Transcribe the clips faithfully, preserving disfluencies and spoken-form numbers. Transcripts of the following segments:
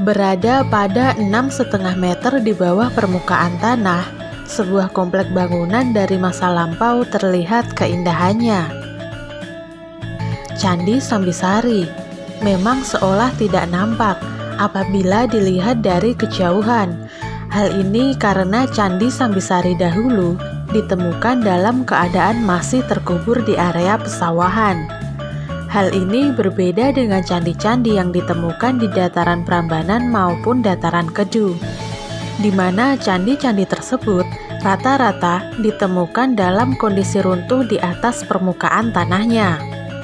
Berada pada enam koma lima meter di bawah permukaan tanah, sebuah komplek bangunan dari masa lampau terlihat keindahannya. Candi Sambisari memang seolah tidak nampak apabila dilihat dari kejauhan. Hal ini karena Candi Sambisari dahulu ditemukan dalam keadaan masih terkubur di area pesawahan. Hal ini berbeda dengan candi-candi yang ditemukan di dataran Prambanan maupun dataran Kedu, di mana candi-candi tersebut rata-rata ditemukan dalam kondisi runtuh di atas permukaan tanahnya.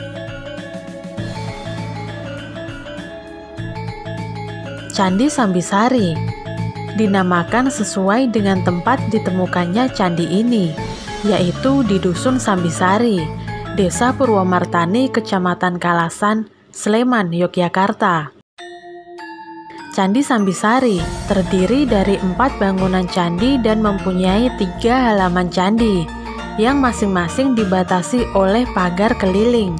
Candi Sambisari dinamakan sesuai dengan tempat ditemukannya candi ini, yaitu di Dusun Sambisari, Desa Purwomartani, Kecamatan Kalasan, Sleman, Yogyakarta. Candi Sambisari terdiri dari empat bangunan candi dan mempunyai tiga halaman candi, yang masing-masing dibatasi oleh pagar keliling.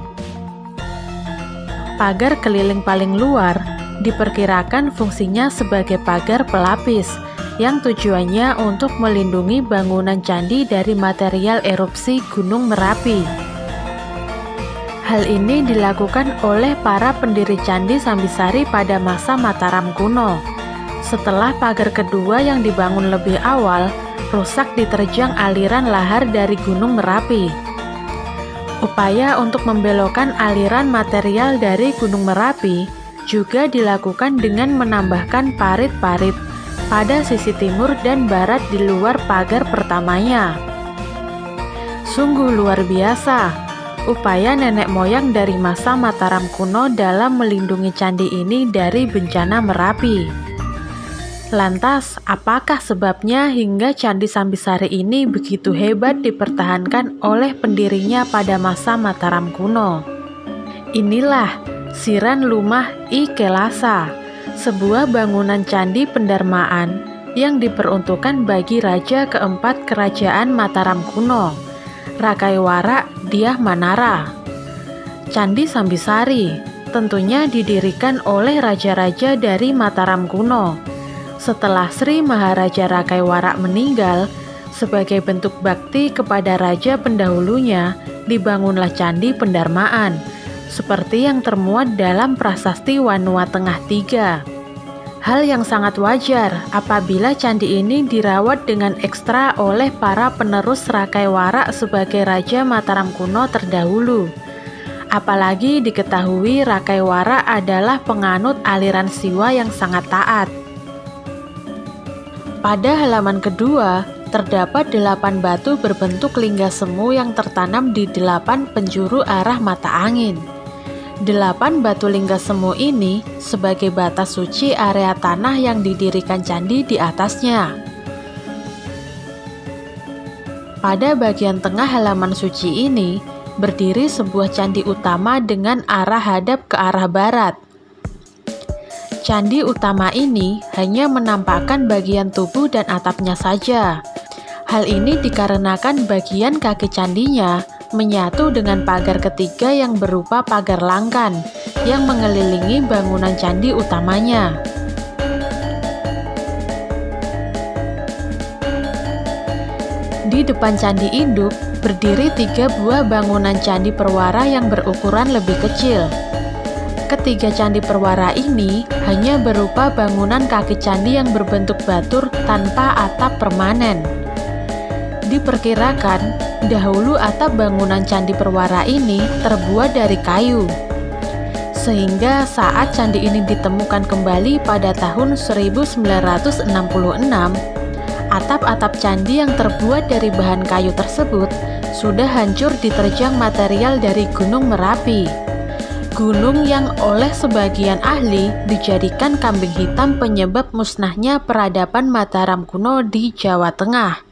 Pagar keliling paling luar diperkirakan fungsinya sebagai pagar pelapis, yang tujuannya untuk melindungi bangunan candi dari material erupsi Gunung Merapi. Hal ini dilakukan oleh para pendiri Candi Sambisari pada masa Mataram kuno. Setelah pagar kedua yang dibangun lebih awal rusak diterjang aliran lahar dari Gunung Merapi. Upaya untuk membelokkan aliran material dari Gunung Merapi juga dilakukan dengan menambahkan parit-parit pada sisi timur dan barat di luar pagar pertamanya. Sungguh luar biasa upaya nenek moyang dari masa Mataram kuno dalam melindungi candi ini dari bencana Merapi. Lantas, apakah sebabnya hingga Candi Sambisari ini begitu hebat dipertahankan oleh pendirinya pada masa Mataram kuno? Inilah Siran Lumah I Kelasa, sebuah bangunan candi pendarmaan yang diperuntukkan bagi raja keempat kerajaan Mataram kuno, Rakaiwara Dyah Manara. Candi Sambisari tentunya didirikan oleh raja-raja dari Mataram kuno. Setelah Sri Maharaja Rakaiwara meninggal, sebagai bentuk bakti kepada raja pendahulunya, dibangunlah Candi Pendarmaan, seperti yang termuat dalam Prasasti Wanua Tengah tiga. Hal yang sangat wajar apabila candi ini dirawat dengan ekstra oleh para penerus Rakaiwara sebagai Raja Mataram kuno terdahulu. Apalagi diketahui Rakaiwara adalah penganut aliran Siwa yang sangat taat. Pada halaman kedua, terdapat delapan batu berbentuk lingga semu yang tertanam di delapan penjuru arah mata angin. Delapan batu lingga semu ini sebagai batas suci area tanah yang didirikan candi di atasnya. Pada bagian tengah halaman suci ini berdiri sebuah candi utama dengan arah hadap ke arah barat. Candi utama ini hanya menampakkan bagian tubuh dan atapnya saja. Hal ini dikarenakan bagian kaki candinya menyatu dengan pagar ketiga yang berupa pagar langkan yang mengelilingi bangunan candi utamanya. Di depan candi induk berdiri tiga buah bangunan candi perwara yang berukuran lebih kecil. Ketiga candi perwara ini hanya berupa bangunan kaki candi yang berbentuk batur tanpa atap permanen. Diperkirakan dahulu atap bangunan candi perwara ini terbuat dari kayu, sehingga saat candi ini ditemukan kembali pada tahun seribu sembilan ratus enam puluh enam, atap-atap candi yang terbuat dari bahan kayu tersebut sudah hancur diterjang material dari Gunung Merapi, gunung yang oleh sebagian ahli dijadikan kambing hitam penyebab musnahnya peradaban Mataram kuno di Jawa Tengah.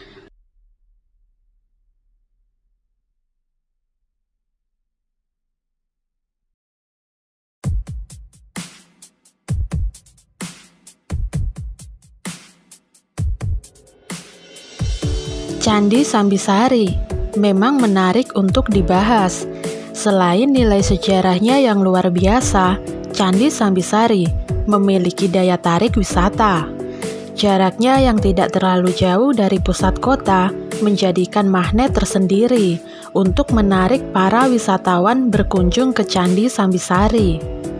Candi Sambisari memang menarik untuk dibahas. Selain nilai sejarahnya yang luar biasa, Candi Sambisari memiliki daya tarik wisata. Jaraknya yang tidak terlalu jauh dari pusat kota menjadikan magnet tersendiri untuk menarik para wisatawan berkunjung ke Candi Sambisari.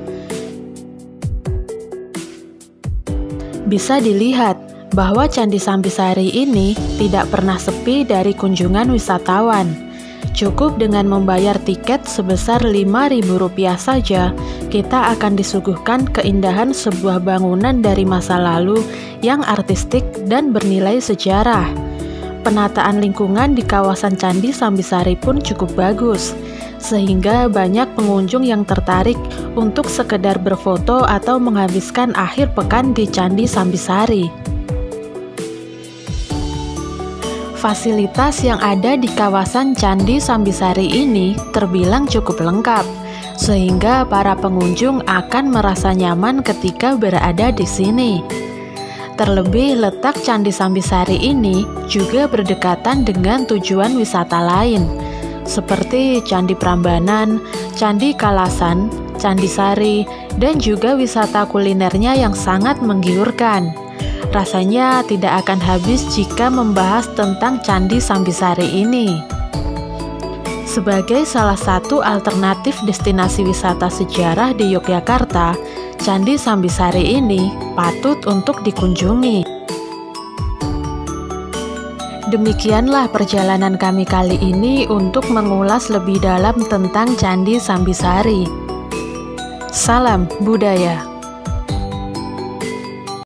Bisa dilihat bahwa Candi Sambisari ini tidak pernah sepi dari kunjungan wisatawan. Cukup dengan membayar tiket sebesar lima ribu rupiah saja, kita akan disuguhkan keindahan sebuah bangunan dari masa lalu yang artistik dan bernilai sejarah. Penataan lingkungan di kawasan Candi Sambisari pun cukup bagus, sehingga banyak pengunjung yang tertarik untuk sekedar berfoto atau menghabiskan akhir pekan di Candi Sambisari. Fasilitas yang ada di kawasan Candi Sambisari ini terbilang cukup lengkap, sehingga para pengunjung akan merasa nyaman ketika berada di sini. Terlebih letak Candi Sambisari ini juga berdekatan dengan tujuan wisata lain, seperti Candi Prambanan, Candi Kalasan, Candi Sari, dan juga wisata kulinernya yang sangat menggiurkan. Rasanya tidak akan habis jika membahas tentang Candi Sambisari ini. Sebagai salah satu alternatif destinasi wisata sejarah di Yogyakarta, Candi Sambisari ini patut untuk dikunjungi. Demikianlah perjalanan kami kali ini untuk mengulas lebih dalam tentang Candi Sambisari. Salam budaya.